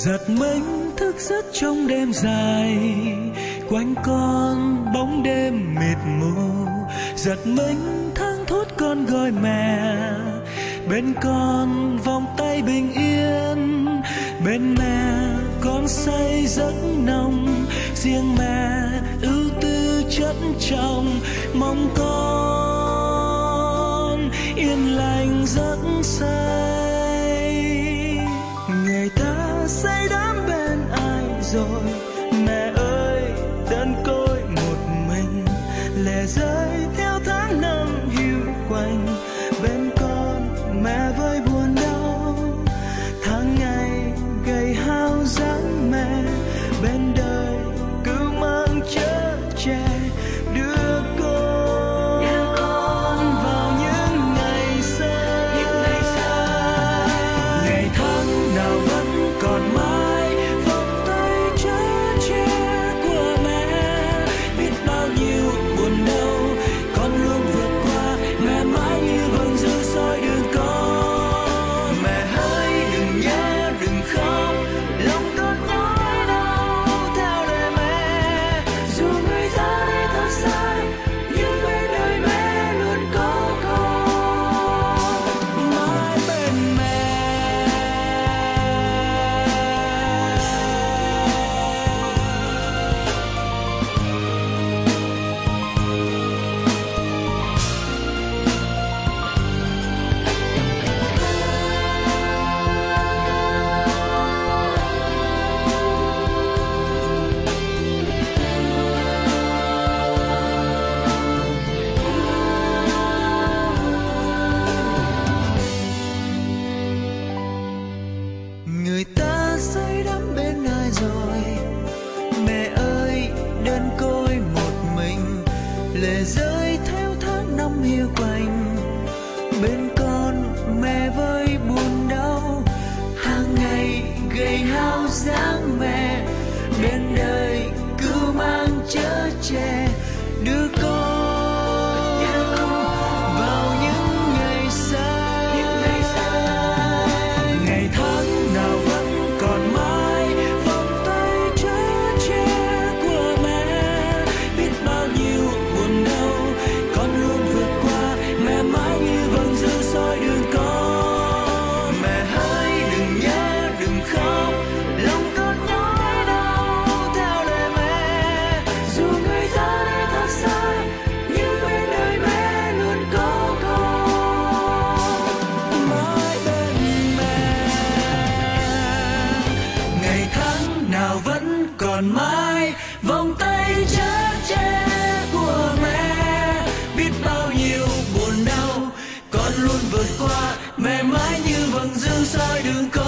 giật mình thức giấc trong đêm dài, quanh con bóng đêm mịt mù. Giật mình tháng thốt con gọi mẹ, bên con vòng tay bình yên. Bên mẹ con say giấc nồng, riêng mẹ ưu tư chất trọng, mong con yên lành giấc say. Người ta say đắm bên ai rồi, mẹ ơi đơn côi một mình, lệ rơi theo tháng năm hiu quạnh. Bên con mẹ với buồn đau, tháng ngày gầy hao dáng mẹ, bên đời cứ mang chở che đưa con vào những ngày xa. Ngày tháng nào vẫn còn mãi, vòng tay chở che của mẹ. Biết bao nhiêu buồn đau con luôn vượt qua, mẹ mãi như vầng dư soi đường con. Mẹ hỡi đừng nhớ đừng khóc, lòng con nhói đau theo đời mẹ. Dù người ta đi thật xa, nhưng bên đời mẹ luôn có con, mãi bên mẹ. Người ta say đắm bên ai rồi, mẹ ơi đơn côi một mình, lệ rơi theo tháng năm hiu quạnh. Bên con mẹ với buồn đau, hàng ngày gầy hao dáng mẹ, bên đời cứ mang chở che đưa con vào những ngày xa. Ngày tháng nào vẫn còn mãi, vòng tay chở che của mẹ. Biết bao nhiêu buồn đau con luôn vượt qua, mẹ mãi như vầng dư soi đường con. Mẹ hỡi đừng nhớ đừng khóc, lòng con nhói đau theo đời mẹ. Dù người ta đi thật xa, nhưng bên đời mẹ luôn có con, mãi bên mẹ. Ngày tháng nào vẫn còn mãi, vòng tay chở che của mẹ. Biết bao nhiêu buồn đau con luôn vượt qua, mẹ mãi như vầng dư soi đường con.